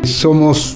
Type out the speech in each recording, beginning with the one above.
Somos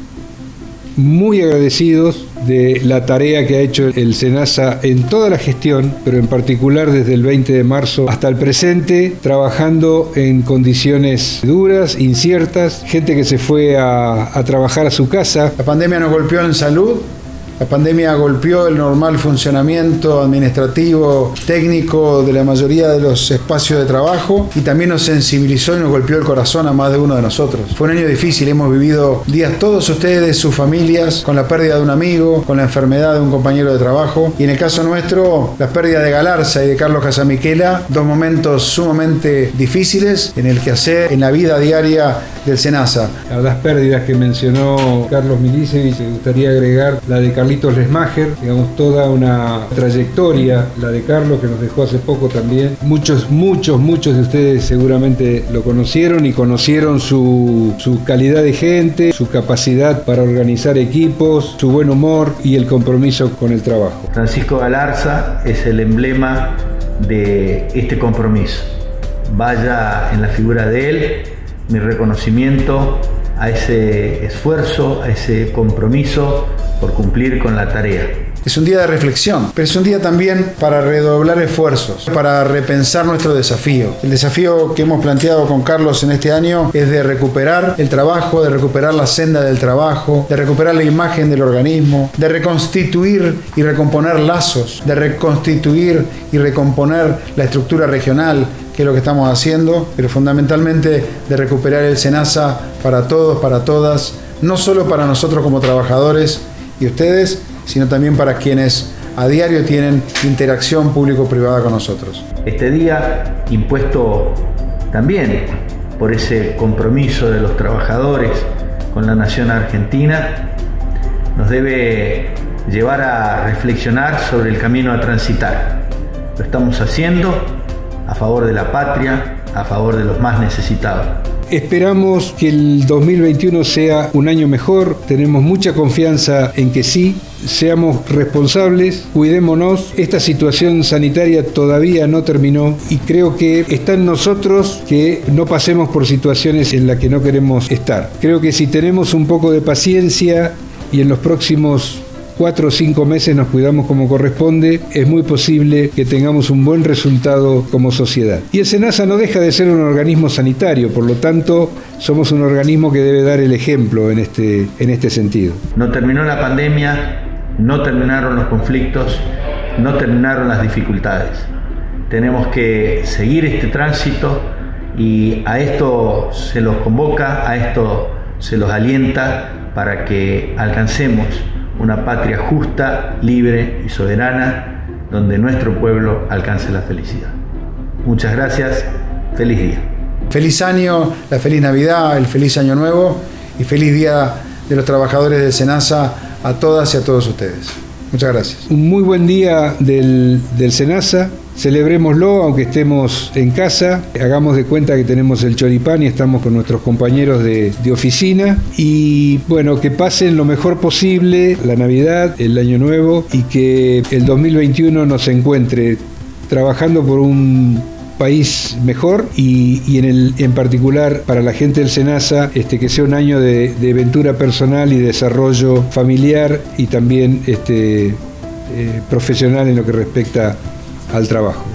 muy agradecidos de la tarea que ha hecho el SENASA en toda la gestión, pero en particular desde el 20 de marzo hasta el presente, trabajando en condiciones duras, inciertas, gente que se fue a trabajar a su casa. La pandemia nos golpeó en salud. La pandemia golpeó el normal funcionamiento administrativo, técnico de la mayoría de los espacios de trabajo y también nos sensibilizó y nos golpeó el corazón a más de uno de nosotros. Fue un año difícil, hemos vivido días todos ustedes, sus familias, con la pérdida de un amigo, con la enfermedad de un compañero de trabajo y en el caso nuestro, la pérdida de Galarza y de Carlos Casamiquela, dos momentos sumamente difíciles en el quehacer, en la vida diaria del SENASA. A las pérdidas que mencionó Carlos Milicevic, me gustaría agregar la de Carlitos Lesmacher, digamos, toda una trayectoria, la de Carlos, que nos dejó hace poco también. Muchos de ustedes seguramente lo conocieron y conocieron su calidad de gente, su capacidad para organizar equipos, su buen humor y el compromiso con el trabajo. Francisco Galarza es el emblema de este compromiso. Vaya en la figura de él mi reconocimiento a ese esfuerzo, a ese compromiso por cumplir con la tarea. Es un día de reflexión, pero es un día también para redoblar esfuerzos, para repensar nuestro desafío. El desafío que hemos planteado con Carlos en este año es de recuperar el trabajo, de recuperar la senda del trabajo, de recuperar la imagen del organismo, de reconstituir y recomponer lazos, de reconstituir y recomponer la estructura regional, que es lo que estamos haciendo, pero fundamentalmente de recuperar el SENASA para todos, para todas, no solo para nosotros como trabajadores y ustedes, sino también para quienes a diario tienen interacción público-privada con nosotros. Este día, impuesto también por ese compromiso de los trabajadores con la nación argentina, nos debe llevar a reflexionar sobre el camino a transitar. Lo estamos haciendo a favor de la patria, a favor de los más necesitados. Esperamos que el 2021 sea un año mejor, tenemos mucha confianza en que sí, seamos responsables, cuidémonos, esta situación sanitaria todavía no terminó y creo que está en nosotros que no pasemos por situaciones en las que no queremos estar. Creo que si tenemos un poco de paciencia y en los próximos 4 o 5 meses nos cuidamos como corresponde, es muy posible que tengamos un buen resultado como sociedad. Y el SENASA no deja de ser un organismo sanitario, por lo tanto, somos un organismo que debe dar el ejemplo en este sentido. No terminó la pandemia, no terminaron los conflictos, no terminaron las dificultades. Tenemos que seguir este tránsito y a esto se los convoca, a esto se los alienta para que alcancemos una patria justa, libre y soberana, donde nuestro pueblo alcance la felicidad. Muchas gracias, feliz día. Feliz año, la feliz Navidad, el feliz año nuevo y feliz día de los trabajadores del SENASA a todas y a todos ustedes. Muchas gracias. Un muy buen día del SENASA. Celebrémoslo aunque estemos en casa, hagamos de cuenta que tenemos el choripán y estamos con nuestros compañeros de oficina y bueno, que pasen lo mejor posible la Navidad, el Año Nuevo y que el 2021 nos encuentre trabajando por un país mejor y en particular para la gente del SENASA que sea un año de aventura personal y desarrollo familiar y también profesional en lo que respecta al trabajo.